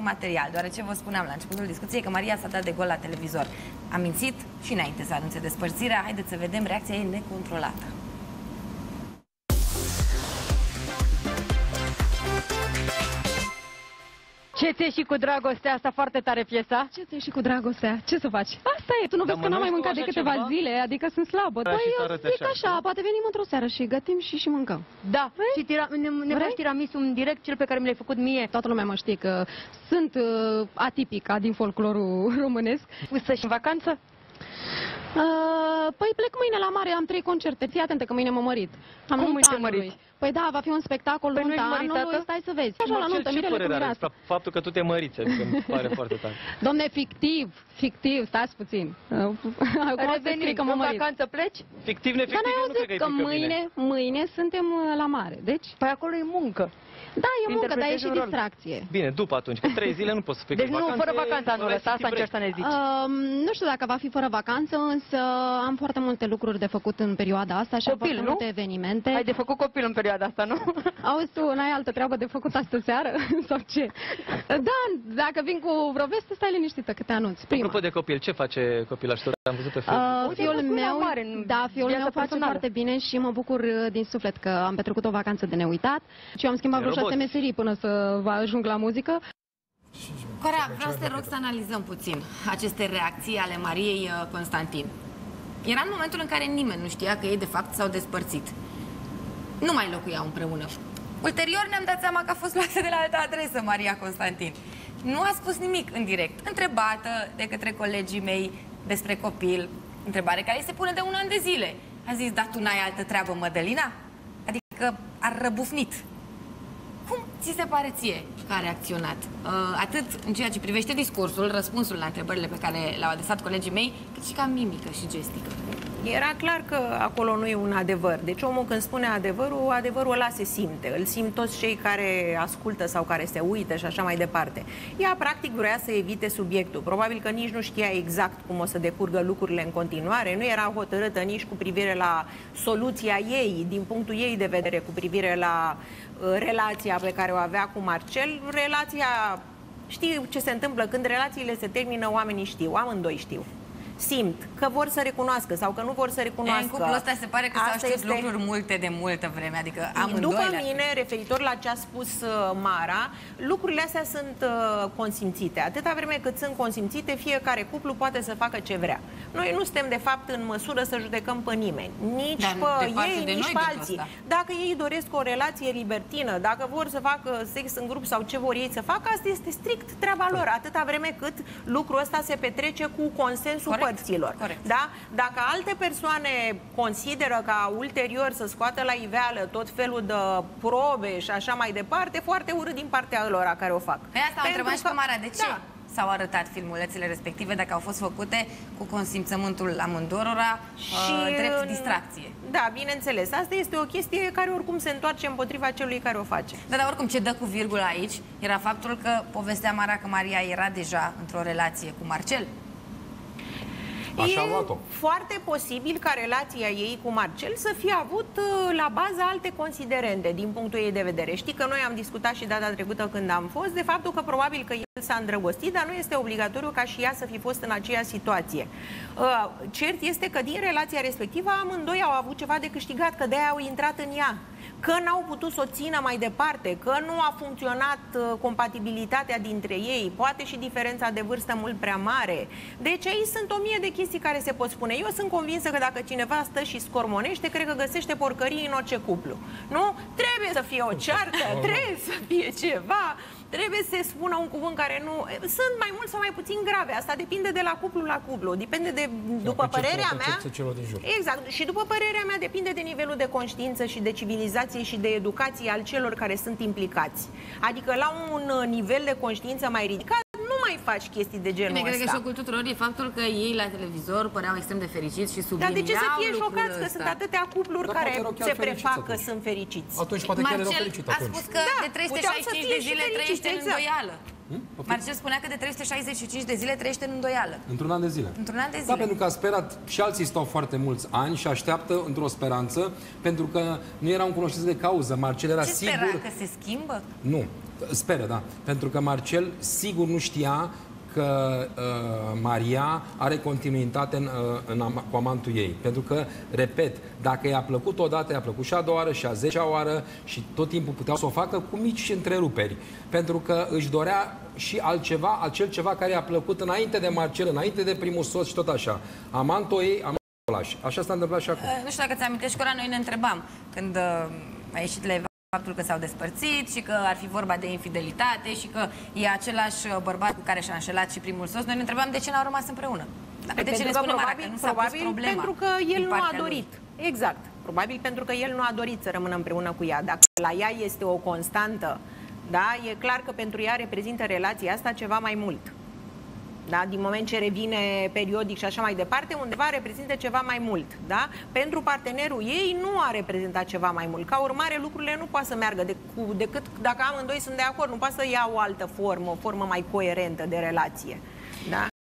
material, deoarece vă spuneam la începutul discuției că Maria s-a dat de gol la televizor. A mințit și înainte să anunțe despărțirea. Haideți să vedem reacția ei necontrolată. Ce ți-e și cu dragostea asta? Foarte tare piesa. Ce ți-e și cu dragostea? Ce să faci? Asta e, tu nu vezi că n-am mai mâncat de câteva zile, adică sunt slabă. Păi, zic așa, poate venim într-o seară și gătim și mâncăm. Da, și ne faci tiramisu în direct, cel pe care mi l-ai făcut mie. Toată lumea mă știe că sunt atipica din folclorul românesc. Să și în vacanță? Păi plec mâine la mare, am 3 concerte. Fii atentă că mâine mă mărit. Am Cum mâine mărit? Păi da, va fi un spectacol nunta anului, stai să vezi. Așa la nuntă, mirele cu mireasă. Faptul că tu te măriți, adică mi pare foarte tare. Dom'le, fictiv, stați puțin. Revenim, în vacanță pleci? Fictiv, nefictiv, dar eu nu cred că mâine suntem la mare, deci... Păi acolo e muncă. Da, e muncă, dar e și distracție. Bine, după atunci, că 3 zile nu poți să fii deci nu, fără vacanță anul ăsta, asta încerci să ne zici. Nu știu dacă va fi fără vacanță, însă am foarte multe lucruri de făcut în perioada asta și am foarte multe evenimente. Ai de făcut copil în perioada asta, nu? Auzi, tu n-ai altă treabă de făcut astă seară? Sau ce? Da, dacă vin cu vreo veste, stai liniștită că te anunț. Apropo de copil, ce face copilașul? Am văzut pe Facebook. Fiul meu face foarte bine și mă bucur din suflet că am petrecut o vacanță de neuitat. Și eu am schimbat vreo 6 meserii până să ajung la muzică. Cora, vreau să te rog să analizăm puțin aceste reacții ale Mariei Constantin. Era în momentul în care nimeni nu știa că ei de fapt s-au despărțit. Nu mai locuiau împreună. Ulterior ne-am dat seama că a fost luată de la altă adresă Maria Constantin. Nu a spus nimic în direct. Întrebată de către colegii mei despre copil, întrebare care se pune de un an de zile. A zis, da, tu n-ai altă treabă, Mădălina? Adică a răbufnit. Cum ți se pare ție că a reacționat? Atât în ceea ce privește discursul, răspunsul la întrebările pe care le-au adresat colegii mei, cât și ca mimică și gestică. Era clar că acolo nu e un adevăr. Deci omul când spune adevărul, adevărul ăla se simte. Îl simt toți cei care ascultă sau care se uită și așa mai departe. Ea practic vrea să evite subiectul. Probabil că nici nu știa exact cum o să decurgă lucrurile în continuare. Nu era hotărâtă nici cu privire la soluția ei, din punctul ei de vedere, cu privire la relația pe care o avea cu Marcel. Relația, știi ce se întâmplă când relațiile se termină, oamenii știu, amândoi știu. Simt că vor să recunoască sau că nu vor să recunoască. În cuplul ăsta se pare că s-au știut lucruri multe de multă vreme, adică amândoi. După mine, referitor la ce a spus Mara, lucrurile astea sunt consimțite. Atâta vreme cât sunt consimțite, fiecare cuplu poate să facă ce vrea. Noi nu suntem, de fapt, în măsură să judecăm pe nimeni. Nici pe ei, nici pe alții. Dacă ei doresc o relație libertină, dacă vor să facă sex în grup sau ce vor ei să facă, asta este strict treaba lor. Atâta vreme cât lucrul ăsta se petrece cu consensul părților. Da? Dacă alte persoane consideră ca ulterior să scoată la iveală tot felul de probe și așa mai departe, foarte urât din partea lor care o fac. Pe asta am întrebat și pe Mara, de ce s-au arătat filmulețele respective, dacă au fost făcute cu consimțământul amândurora și drept distracție. Da, bineînțeles. Asta este o chestie care oricum se întoarce împotriva celui care o face. Da, dar oricum ce dă cu virgulă aici era faptul că povestea Mara că Maria era deja într-o relație cu Marcel. E foarte posibil ca relația ei cu Marcel să fie avut la bază alte considerente din punctul ei de vedere. Știi că noi am discutat și data trecută când am fost de faptul că probabil că el s-a îndrăgostit, dar nu este obligatoriu ca și ea să fi fost în aceeași situație. Cert este că din relația respectivă amândoi au avut ceva de câștigat, că de-aia au intrat în ea. Că n-au putut să o țină mai departe, că nu a funcționat compatibilitatea dintre ei, poate și diferența de vârstă mult prea mare. Deci aici sunt 1000 de chestii care se pot spune. Eu sunt convinsă că dacă cineva stă și scormonește, cred că găsește porcării în orice cuplu. Nu? Trebuie să fie o ceartă, trebuie să fie ceva, trebuie să se spună un cuvânt care nu... Sunt mai mult sau mai puțin grave. Asta depinde de la cuplu la cuplu. Depinde de, după părerea mea... Exact. Și după părerea mea depinde de nivelul de conștiință și de civilizație și de educație al celor care sunt implicați. Adică la un nivel de conștiință mai ridicat nu mai faci chestii de genul ăsta. Cred că șocul tuturor e faptul că ei la televizor păreau extrem de fericiți și subliniau. Dar de ce să fie șocați că sunt atâtea cupluri care se prefac că sunt fericiți? Atunci poate chiar erau fericiți atunci. Marcel a spus că de 365 de zile trăiește în îndoială. Marcel spunea că de 365 de zile trăiește în îndoială. Într-un an de zile. Într-un an de zile. Da, pentru că a sperat și alții stau foarte mulți ani și așteaptă într-o speranță, pentru că nu era un cunoștință de cauză. Marcel era sigur... Ce spera? Că se schimbă? Nu. Speră, da. Pentru că Marcel sigur nu știa că Maria are continuitate cu amantul ei. Pentru că, repet, dacă i-a plăcut odată, i-a plăcut și a doua oară, și a 10-a oară și tot timpul puteau să o facă cu mici întreruperi. Pentru că își dorea și altceva, acel ceva care i-a plăcut înainte de Marcel, înainte de primul soț și tot așa. Amantul ei, așa s-a întâmplat și acum. Nu știu dacă ți-amintești, Cora, noi ne întrebam când a ieșit la faptul că s-au despărțit și că ar fi vorba de infidelitate și că e același bărbat cu care și-a înșelat și primul soț. Noi ne întrebam de ce n-au rămas împreună. De ce ne spune Mara că nu s-a pus problema? Pentru că el nu a dorit. Lui. Exact. Probabil pentru că el nu a dorit să rămână împreună cu ea. Dacă la ea este o constantă, da, e clar că pentru ea reprezintă relația asta ceva mai mult. Da? Din moment ce revine periodic și așa mai departe, undeva reprezintă ceva mai mult. Da? Pentru partenerul ei nu a reprezentat ceva mai mult. Ca urmare, lucrurile nu poate să meargă decât dacă amândoi sunt de acord. Nu poate să ia o altă formă, o formă mai coerentă de relație. Da?